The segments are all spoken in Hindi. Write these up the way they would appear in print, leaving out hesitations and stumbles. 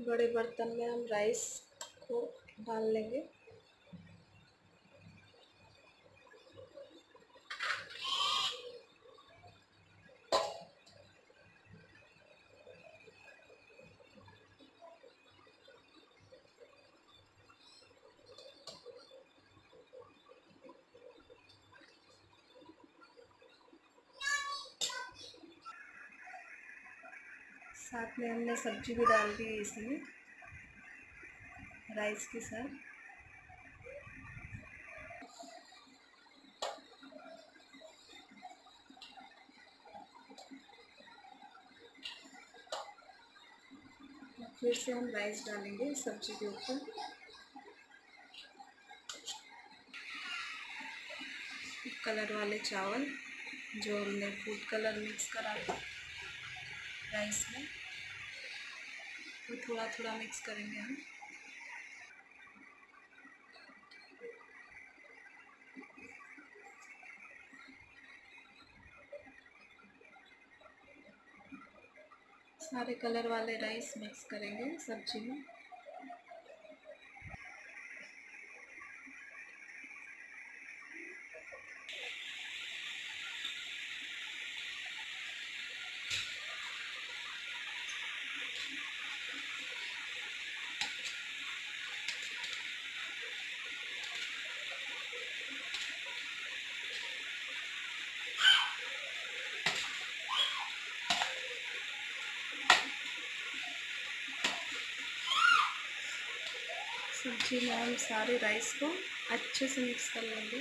बड़े बर्तन में हम राइस को डाल लेंगे। साथ में हमने सब्जी भी डाल दी है इसमें राइस के साथ। फिर से हम राइस डालेंगे सब्जी के ऊपर। कलर वाले चावल जो हमने फूड कलर मिक्स करा था राइस में, वो थोड़ा थोड़ा मिक्स करेंगे हम। सारे कलर वाले राइस मिक्स करेंगे सब्जी में। सब्जी में हम सारे राइस को अच्छे से मिक्स कर लेंगे।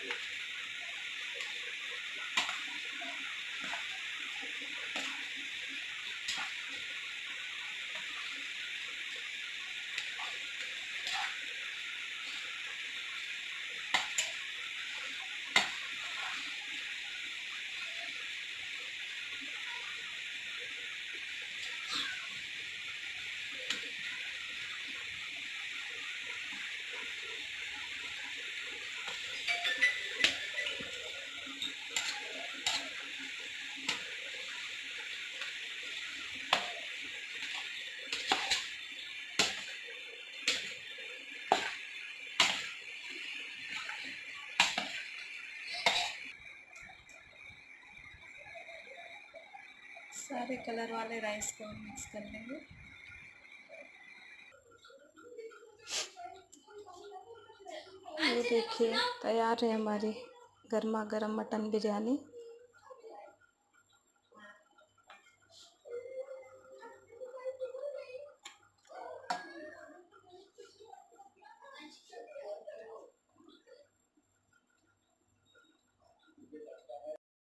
सारे कलर वाले राइस को हम मिक्स कर लेंगे। ये देखिए तैयार है हमारी गर्मा गर्म मटन बिरयानी।